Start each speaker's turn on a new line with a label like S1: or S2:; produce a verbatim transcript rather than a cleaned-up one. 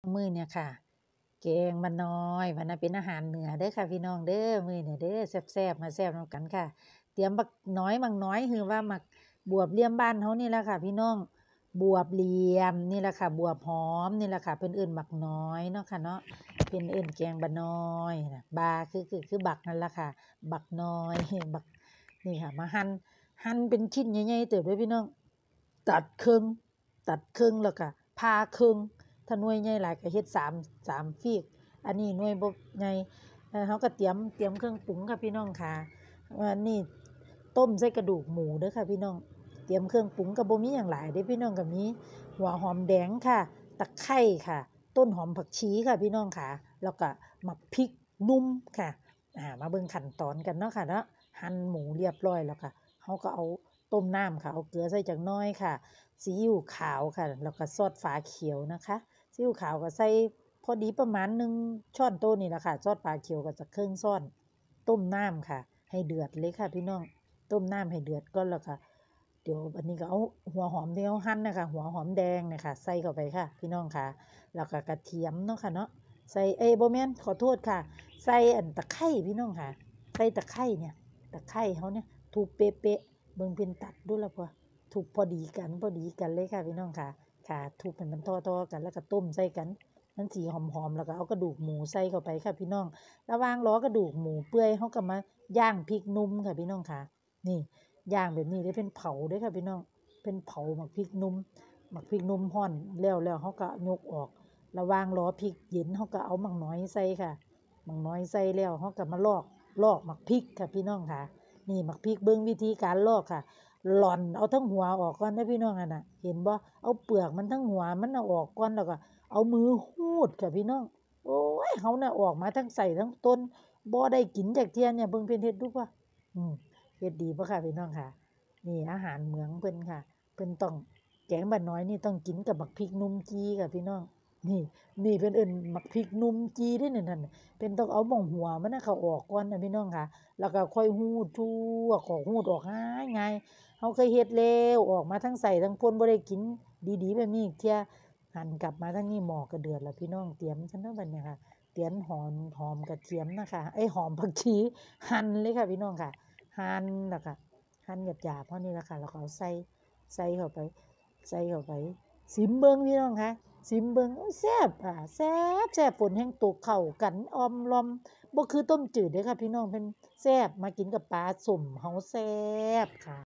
S1: มื้อเนี่ยค่ะแกงมะน้อยวันนั้นเป็นอาหารเหนือเด้อค่ะพี่น้องเด้อมื้อนี้เด้อแซ่บๆมาแซ่บนำกันค่ะเตรียมบักน้อยบักน้อยคือว่ามักบวบเหลี่ยมบ้านเฮานี่แหละค่ะพี่น้องบวบเหลี่ยมนี่แหละค่ะบวบหอมนี่แหละค่ะเพิ่นเอิ้นบักน้อยเนาะค่ะเนาะเพิ่นเอิ้นแกงบะน้อยน่ะบาคือคือคือบักนั่นล่ะค่ะบักน้อยบักนี่ค่ะมาหั่นหั่นเป็นชิ้นใหญ่ๆเติบเด้อพี่น้องตัดครึ่งตัดครึ่งแล้วก็ผ่าครึ่ง ถ้าหน่วยใหญ่หลายก็เฮ็ดสาม สามฟีกอันนี้หน่วยบ่ใหญ่เอ่อเฮาก็เตรียมเตรียมเครื่องปรุงค่ะพี่น้องค่ะอันนี้ต้มใส่กระดูกหมูเด้อค่ะพี่น้องเตรียมเครื่องปรุงก็บ่มีหยังหลายเด้พี่น้องก็มีหัวหอมแดงค่ะตะไคร้ค่ะต้นหอมผักชีค่ะพี่น้องค่ะแล้วก็หมักพริกหนุ่มค่ะอ่ามาเบิ่งขั้นตอนกันเนาะค่ะเนาะหั่นหมูเรียบร้อยแล้วก็เฮาก็เอาต้มน้ำค่ะเอาเกลือใส่จักหน่อยค่ะซีอิ๊วขาวค่ะแล้วก็ซอสฝาเขียวนะคะซีอิ๊วขาวก็ใส่พอดีประมาณหนึ่งช้อนโต๊ะนี่แหละค่ะซอสฝาเขียวก็จักครึ่งช้อนต้มน้ำค่ะให้เดือดเลยค่ะพี่น้องต้มน้ำให้เดือดก่อนแล้วก็เดี๋ยวอันนี้ก็เอาหัวหอมที่เราหั่นน่ะค่ะหัวหอมแดงเนี่ยค่ะใส่เข้าไปค่ะพี่น้องค่ะแล้วก็กระเทียมเนาะค่ะเนาะใส่เอ้ยบ่แม่นขอโทษค่ะใส่อันตะไคร้พี่น้องค่ะใส่ตะไคร้เนี่ยตะไคร้เขาเนี่ยทุบเป๊ะๆเบิ่งเพิ่นตัดดูแล้วพอทุบพอดีกันพอดีกันเลยค่ะพี่น้องค่ะค่ะทุบให้มันทอๆกันแล้วก็ต้มใส่กันมันสิหอมๆแล้วก็เอากระดูกหมูใส่เข้าไปค่ะพี่น้องระหว่างรอกระดูกหมูเปื่อยเฮาก็มาย่างพริกหนุ่มค่ะพี่น้องค่ะนี่ย่างแบบนี้ได้เป็นเผาเด้อค่ะพี่น้องเป็นเผาหมักพริกหนุ่มหมักพริกหนุ่มร้อนแล้วแล้วเฮาก็ยกออกระหว่างรอพริกเย็นเฮาก็เอาหมักน้อยใส่ค่ะหมักน้อยใส่แล้วเฮาก็มาลอกลอกหมักพริกค่ะพี่น้องค่ะนี่หมักพริกเบิ่งวิธีการลอกค่ะหล่อนเอาทั้งหัวออกก่อนเด้อพี่น้องนั่นน่ะเห็นบ่เอาเปลือกมันทั้งหัวมันเอาออกก่อนแล้วก็เอามือรูดค่ะพี่น้องโอ๊ยเฮาน่ะออกมาทั้งไส้ทั้งต้นบ่ได้กินจักเที่ยเนี่ยเบิ่งเพิ่นเฮ็ดดูบ่อืมเฮ็ดดีบ่ค่ะพี่น้องค่ะนี่อาหารเหมืองเพิ่นค่ะเพิ่นต้องแกงบักน้อยนี่ต้องกินกับบักพริกหนุ่มจี่ค่ะพี่น้องนี่นี่เพิ่นเอิ้นบักพริกหนุ่มจี่เด้อนั่นนั่นเพิ่นต้องเอาหม้องหัวมันน่ะเขาออกก่อนน่ะพี่น้องค่ะแล้วก็ค่อยรูดทั่วขอกรูดออกง่ายง่ายเฮาเคยเฮ็ดแล้วออกมาทั้งไส้ทั้งพ่นบ่ได้กินดีๆแบบนี้อีกเที่ยหันกลับมาทางนี้หม้อก็เดือดแล้วพี่น้องเตรียมซันเนาะบัดนี้ค่ะเตรียมหอมหอมกระเทียมนะคะเอ๊ยหอมผักชีหั่นเลยค่ะพี่น้องค่ะหั่นแล้วก็หั่นหยาบๆเท่านี้ล่ะค่ะแล้วก็เอาใส่ใส่เข้าไปใส่เข้าไปชิมเบิ่งพี่น้องค่ะชิมเบิ่งโอ้ยแซ่บค่ะแซ่บแซ่บฝนแฮ่งตกเข้ากันอ้อมลอมบ่คือต้มจืดเด้อค่ะพี่น้องเพิ่นแซ่บมากินกับปลาส้มเฮาแซ่บค่ะ